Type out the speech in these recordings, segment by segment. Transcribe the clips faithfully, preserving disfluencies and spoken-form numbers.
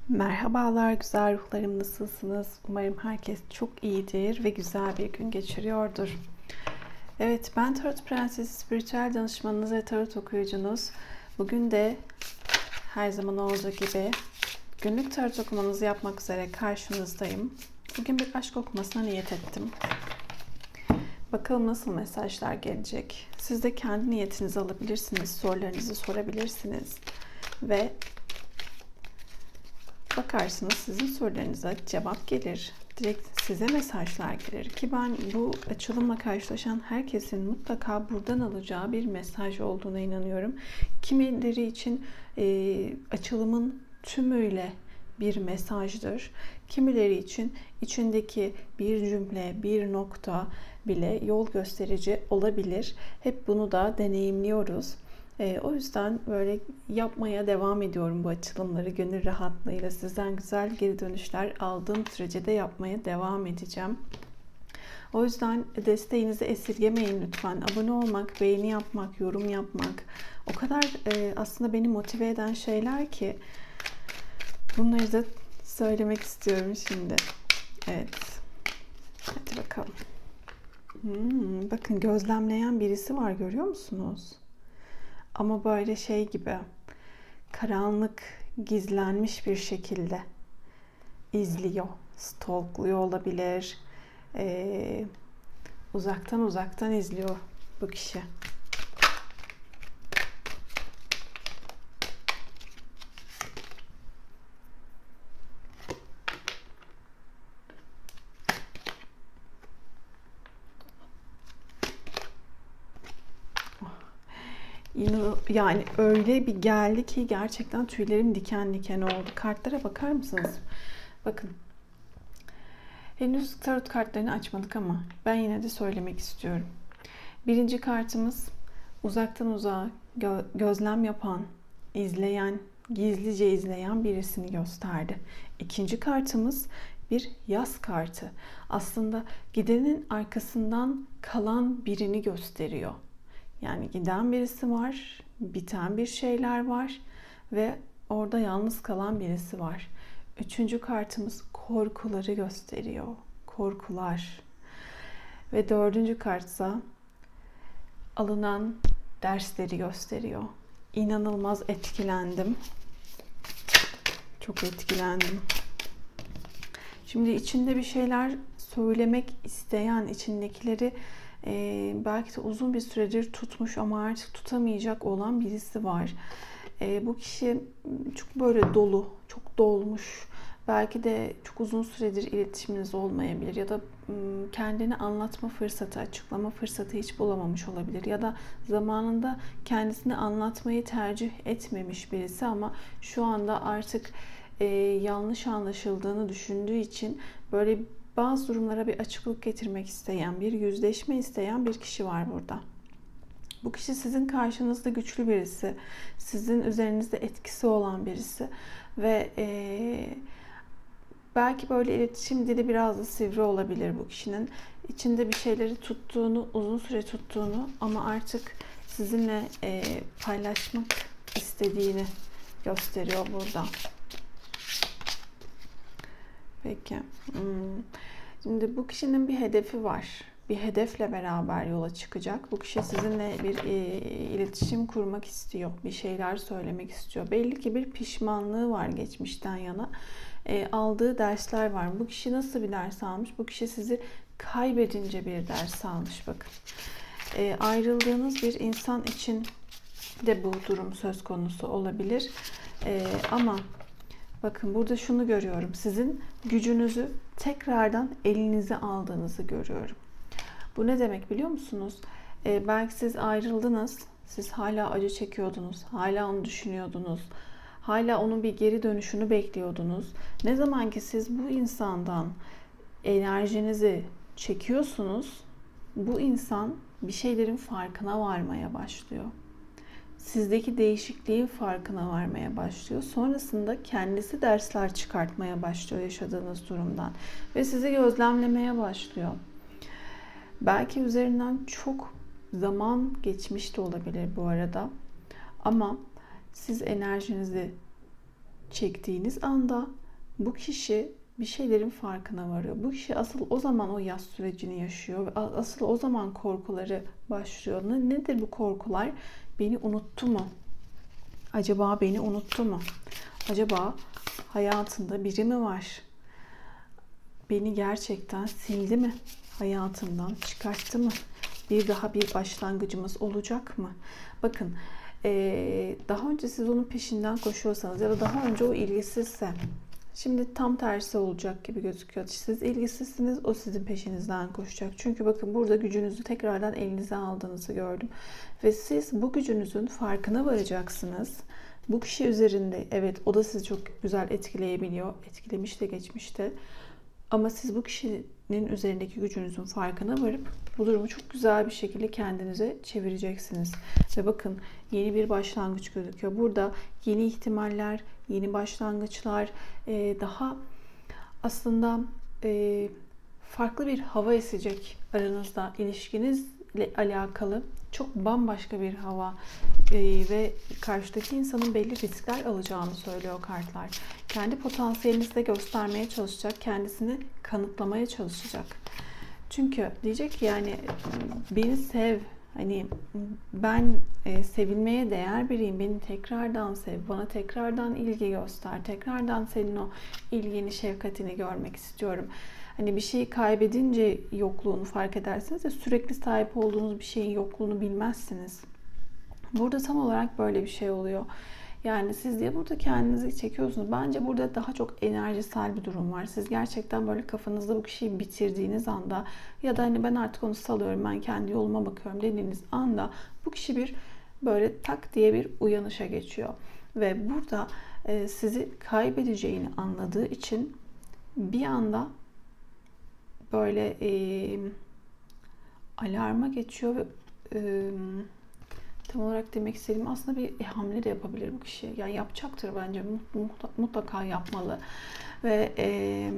Merhabalar güzel ruhlarım, nasılsınız? Umarım herkes çok iyidir ve güzel bir gün geçiriyordur. Evet, ben Tarot Prensesi, spiritüel danışmanınız ve tarot okuyucunuz. Bugün de her zaman olduğu gibi günlük tarot okumanızı yapmak üzere karşınızdayım. Bugün bir aşk okumasına niyet ettim. Bakalım nasıl mesajlar gelecek. Siz de kendi niyetinizi alabilirsiniz, sorularınızı sorabilirsiniz ve bakarsınız sizin sorularınıza cevap gelir. Direkt size mesajlar gelir ki ben bu açılımla karşılaşan herkesin mutlaka buradan alacağı bir mesaj olduğuna inanıyorum. Kimileri için e, açılımın tümüyle bir mesajdır. Kimileri için içindeki bir cümle, bir nokta bile yol gösterici olabilir. Hep bunu da deneyimliyoruz. E, o yüzden böyle yapmaya devam ediyorum bu açılımları gönül rahatlığıyla. Sizden güzel geri dönüşler aldığım sürece de yapmaya devam edeceğim. O yüzden desteğinizi esirgemeyin lütfen. Abone olmak, beğeni yapmak, yorum yapmak o kadar e, aslında beni motive eden şeyler ki bunları da söylemek istiyorum şimdi. Evet. Hadi bakalım. Hmm, bakın gözlemleyen birisi var, görüyor musunuz? Ama böyle şey gibi karanlık, gizlenmiş bir şekilde izliyor, stalkluyor olabilir. Ee, uzaktan uzaktan izliyor bu kişi. Yani öyle bir geldi ki gerçekten tüylerim diken diken oldu. Kartlara bakar mısınız? Bakın. Henüz tarot kartlarını açmadık ama ben yine de söylemek istiyorum. Birinci kartımız uzaktan uzağa gö- gözlem yapan, izleyen, gizlice izleyen birisini gösterdi. İkinci kartımız bir yas kartı. Aslında gidenin arkasından kalan birini gösteriyor. Yani giden birisi var, biten bir şeyler var ve orada yalnız kalan birisi var. Üçüncü kartımız korkuları gösteriyor. Korkular. Ve dördüncü kartsa alınan dersleri gösteriyor. İnanılmaz etkilendim. Çok etkilendim. Şimdi içinde bir şeyler söylemek isteyen, içindekileri e, belki de uzun bir süredir tutmuş ama artık tutamayacak olan birisi var. E, bu kişi çok böyle dolu, çok dolmuş. Belki de çok uzun süredir iletişiminiz olmayabilir ya da kendini anlatma fırsatı, açıklama fırsatı hiç bulamamış olabilir ya da zamanında kendisini anlatmayı tercih etmemiş birisi ama şu anda artık e, yanlış anlaşıldığını düşündüğü için böyle bazı durumlara bir açıklık getirmek isteyen, bir yüzleşme isteyen bir kişi var burada. Bu kişi sizin karşınızda güçlü birisi, sizin üzerinizde etkisi olan birisi ve e, belki böyle iletişim dili biraz da sivri olabilir bu kişinin. İçinde bir şeyleri tuttuğunu, uzun süre tuttuğunu ama artık sizinle e, paylaşmak istediğini gösteriyor burada. Peki. Hmm. Şimdi bu kişinin bir hedefi var. Bir hedefle beraber yola çıkacak. Bu kişi sizinle bir e, iletişim kurmak istiyor. Bir şeyler söylemek istiyor. Belli ki bir pişmanlığı var geçmişten yana. E, aldığı dersler var. Bu kişi nasıl bir ders almış? Bu kişi sizi kaybedince bir ders almış. Bakın. E, ayrıldığınız bir insan için de bu durum söz konusu olabilir. E, ama bakın burada şunu görüyorum. Sizin gücünüzü tekrardan elinize aldığınızı görüyorum. Bu ne demek biliyor musunuz? Ee, belki siz ayrıldınız. Siz hala acı çekiyordunuz. Hala onu düşünüyordunuz. Hala onun bir geri dönüşünü bekliyordunuz. Ne zaman ki siz bu insandan enerjinizi çekiyorsunuz, bu insan bir şeylerin farkına varmaya başlıyor. Sizdeki değişikliğin farkına varmaya başlıyor. Sonrasında kendisi dersler çıkartmaya başlıyor yaşadığınız durumdan. Ve sizi gözlemlemeye başlıyor. Belki üzerinden çok zaman geçmiş de olabilir bu arada. Ama siz enerjinizi çektiğiniz anda bu kişi bir şeylerin farkına varıyor. Bu kişi asıl o zaman o yas sürecini yaşıyor ve asıl o zaman korkuları başlıyor. Nedir bu korkular? Beni unuttu mu? Acaba beni unuttu mu? Acaba hayatında biri mi var? Beni gerçekten sildi mi? Hayatından çıkarttı mı? Bir daha bir başlangıcımız olacak mı? Bakın, daha önce siz onun peşinden koşuyorsanız ya da daha önce o ilgisizse, şimdi tam tersi olacak gibi gözüküyor. Siz ilgisizsiniz, o sizin peşinizden koşacak. Çünkü bakın, burada gücünüzü tekrardan elinize aldığınızı gördüm. Ve siz bu gücünüzün farkına varacaksınız. Bu kişi üzerinde, evet, o da sizi çok güzel etkileyebiliyor. Etkilemiş de geçmişte. Ama siz bu kişinin üzerindeki gücünüzün farkına varıp bu durumu çok güzel bir şekilde kendinize çevireceksiniz. Ve bakın, yeni bir başlangıç gözüküyor. Burada yeni ihtimaller, yeni başlangıçlar, daha aslında farklı bir hava esecek aranızda. İlişkinizle alakalı çok bambaşka bir hava ve karşıdaki insanın belli riskler alacağını söylüyor kartlar. Kendi potansiyelinizi de göstermeye çalışacak, kendisini kanıtlamaya çalışacak. Çünkü diyecek ki, yani beni sev, hani ben e, sevilmeye değer biriyim, beni tekrardan sev, bana tekrardan ilgi göster, tekrardan senin o ilgini, şefkatini görmek istiyorum. Hani bir şeyi kaybedince yokluğunu fark edersiniz ve sürekli sahip olduğunuz bir şeyin yokluğunu bilmezsiniz. Burada tam olarak böyle bir şey oluyor. Yani siz diye burada kendinizi çekiyorsunuz. Bence burada daha çok enerjisel bir durum var. Siz gerçekten böyle kafanızda bu kişiyi bitirdiğiniz anda ya da hani ben artık onu salıyorum, ben kendi yoluma bakıyorum dediğiniz anda bu kişi bir böyle tak diye bir uyanışa geçiyor. Ve burada e, sizi kaybedeceğini anladığı için bir anda böyle e, alarma geçiyor ve e, tam olarak demek istediğim, aslında bir hamle de yapabilir bu kişi. Yani yapacaktır bence. Mutlaka yapmalı. Ve e,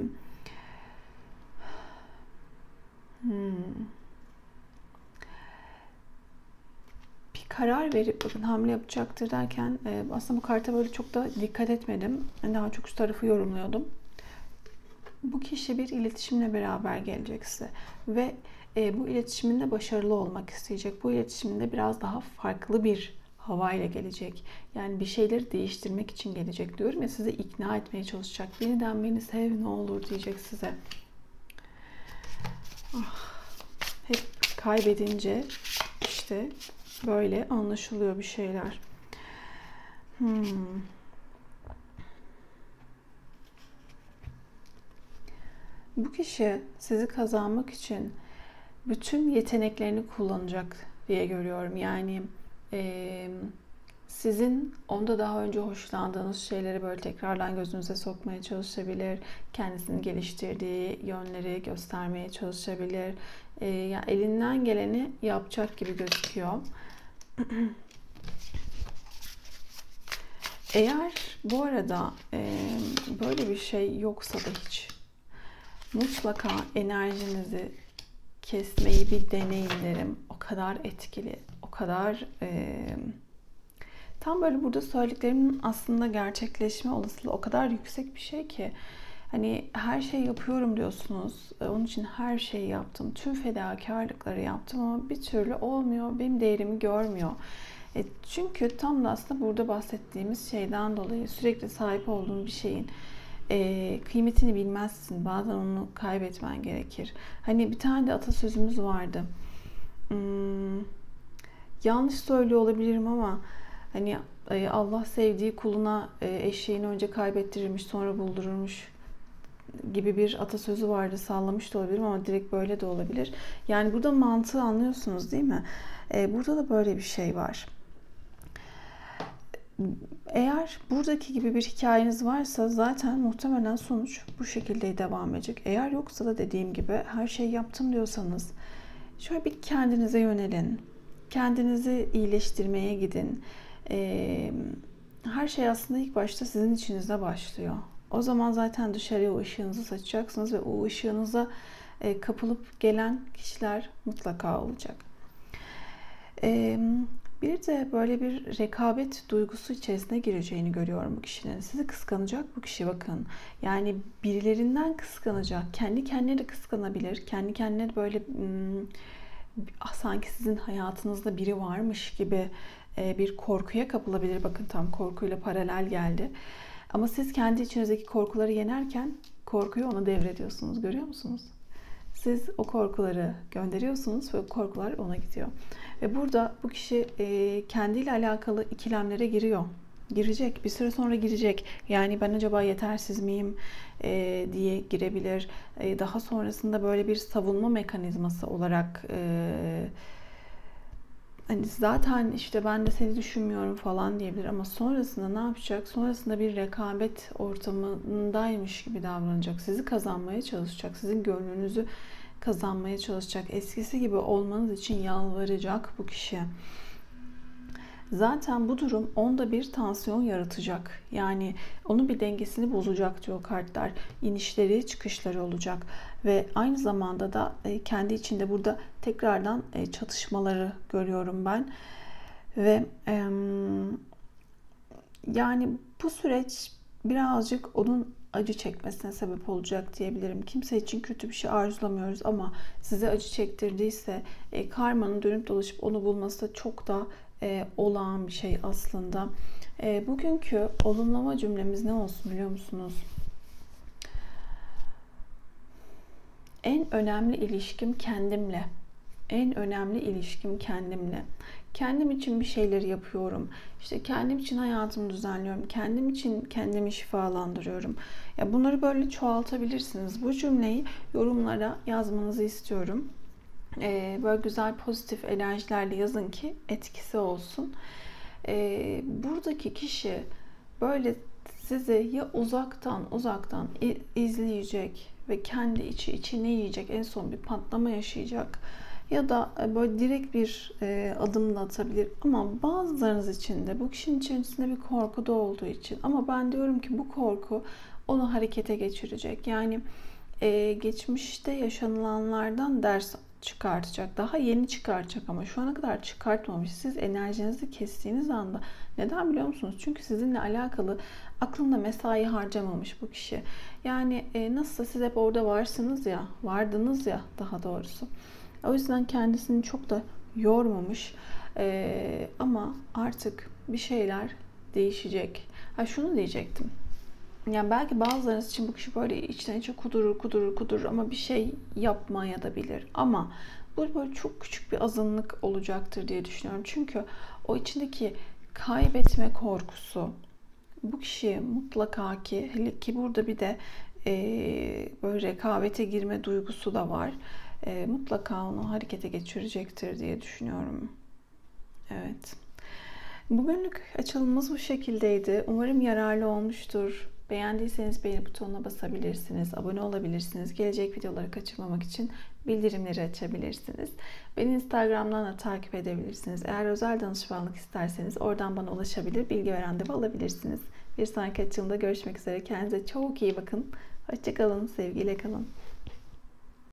hmm, bir karar verip bakın hamle yapacaktır derken e, aslında bu karta böyle çok da dikkat etmedim. Ben daha çok şu tarafı yorumluyordum. Bu kişi bir iletişimle beraber gelecek size. Ve E, bu iletişiminde başarılı olmak isteyecek. Bu iletişiminde biraz daha farklı bir havayla gelecek. Yani bir şeyleri değiştirmek için gelecek diyorum ya, sizi ikna etmeye çalışacak. Yeniden beni sev ne olur diyecek size. Ah, hep kaybedince işte böyle anlaşılıyor bir şeyler. Hmm. Bu kişi sizi kazanmak için bütün yeteneklerini kullanacak diye görüyorum. Yani e, sizin onda daha önce hoşlandığınız şeyleri böyle tekrardan gözünüze sokmaya çalışabilir. Kendisini geliştirdiği yönleri göstermeye çalışabilir. E, yani elinden geleni yapacak gibi gözüküyor. Eğer bu arada e, böyle bir şey yoksa da hiç, mutlaka enerjinizi kesmeyi bir deneyin derim. O kadar etkili, o kadar e, tam böyle burada söylediklerimin aslında gerçekleşme olasılığı o kadar yüksek bir şey ki, hani her şey yapıyorum diyorsunuz. Onun için her şeyi yaptım. Tüm fedakarlıkları yaptım ama bir türlü olmuyor. Benim değerimi görmüyor. E, çünkü tam da aslında burada bahsettiğimiz şeyden dolayı sürekli sahip olduğun bir şeyin E, kıymetini bilmezsin. Bazen onu kaybetmen gerekir. Hani bir tane de atasözümüz vardı. Hmm, yanlış söylüyor olabilirim ama hani e, Allah sevdiği kuluna e, eşeğini önce kaybettirirmiş, sonra buldururmuş gibi bir atasözü vardı. Sallamış da olabilirim ama direkt böyle de olabilir. Yani burada mantığı anlıyorsunuz değil mi? E, burada da böyle bir şey var. Eğer buradaki gibi bir hikayeniz varsa zaten muhtemelen sonuç bu şekilde devam edecek. Eğer yoksa da dediğim gibi her şeyi yaptım diyorsanız şöyle bir kendinize yönelin. Kendinizi iyileştirmeye gidin. Ee, her şey aslında ilk başta sizin içinizde başlıyor. O zaman zaten dışarıya o ışığınızı saçacaksınız ve o ışığınıza kapılıp gelen kişiler mutlaka olacak. Ee, Bir de böyle bir rekabet duygusu içerisine gireceğini görüyorum bu kişinin. Sizi kıskanacak bu kişi, bakın. Yani birilerinden kıskanacak. Kendi kendine de kıskanabilir. Kendi kendine de böyle hmm, ah, sanki sizin hayatınızda biri varmış gibi e, bir korkuya kapılabilir. Bakın tam korkuyla paralel geldi. Ama siz kendi içinizdeki korkuları yenerken korkuyu ona devrediyorsunuz. Görüyor musunuz? Siz o korkuları gönderiyorsunuz ve o korkular ona gidiyor. Ve burada bu kişi e, kendiyle alakalı ikilemlere giriyor. Girecek. Bir süre sonra girecek. Yani ben acaba yetersiz miyim e, diye girebilir. E, daha sonrasında böyle bir savunma mekanizması olarak e, hani zaten işte ben de seni düşünmüyorum falan diyebilir ama sonrasında ne yapacak? Sonrasında bir rekabet ortamındaymış gibi davranacak. Sizi kazanmaya çalışacak. Sizin gönlünüzü kazanmaya çalışacak. Eskisi gibi olmanız için yalvaracak bu kişi. Zaten bu durum onda bir tansiyon yaratacak. Yani onun bir dengesini bozacak diyor kartlar. İnişleri, çıkışları olacak. Ve aynı zamanda da kendi içinde burada tekrardan çatışmaları görüyorum ben. Ve yani bu süreç birazcık onun acı çekmesine sebep olacak diyebilirim. Kimse için kötü bir şey arzulamıyoruz ama size acı çektirdiyse e, karmanın dönüp dolaşıp onu bulması da çok da e, olağan bir şey aslında. E, bugünkü olumlama cümlemiz ne olsun biliyor musunuz? En önemli ilişkim kendimle. En önemli ilişkim kendimle. Kendim için bir şeyleri yapıyorum. İşte kendim için hayatımı düzenliyorum. Kendim için kendimi şifalandırıyorum. Ya bunları böyle çoğaltabilirsiniz. Bu cümleyi yorumlara yazmanızı istiyorum. Ee, böyle güzel pozitif enerjilerle yazın ki etkisi olsun. Ee, buradaki kişi böyle sizi ya uzaktan uzaktan izleyecek ve kendi içi içine yiyecek, en son bir patlama yaşayacak ya da böyle direkt bir e, adımla atabilir. Ama bazılarınız için de bu kişinin içerisinde bir korku da olduğu için, ama ben diyorum ki bu korku onu harekete geçirecek. Yani e, geçmişte yaşanılanlardan ders çıkartacak. Daha yeni çıkartacak ama şu ana kadar çıkartmamış. Siz enerjinizi kestiğiniz anda, neden biliyor musunuz? Çünkü sizinle alakalı aklında mesai harcamamış bu kişi. Yani e, nasılsa siz hep orada varsınız ya, vardınız ya daha doğrusu. O yüzden kendisini çok da yormamış. Ee, ama artık bir şeyler değişecek. Ha şunu diyecektim. Yani belki bazılarınız için bu kişi böyle içten içe kudurur kudurur kudurur ama bir şey yapmaya da bilir. Ama bu böyle çok küçük bir azınlık olacaktır diye düşünüyorum. Çünkü o içindeki kaybetme korkusu bu kişi mutlaka ki, hele ki burada bir de e, böyle rekabete girme duygusu da var. E, mutlaka onu harekete geçirecektir diye düşünüyorum. Evet. Bugünlük açılımımız bu şekildeydi. Umarım yararlı olmuştur. Beğendiyseniz beğeni butonuna basabilirsiniz. Abone olabilirsiniz. Gelecek videoları kaçırmamak için bildirimleri açabilirsiniz. Beni Instagram'dan da takip edebilirsiniz. Eğer özel danışmanlık isterseniz oradan bana ulaşabilir, bilgi ve randevu alabilirsiniz. Bir sonraki açılımda görüşmek üzere. Kendinize çok iyi bakın. Hoşça kalın, sevgiyle kalın.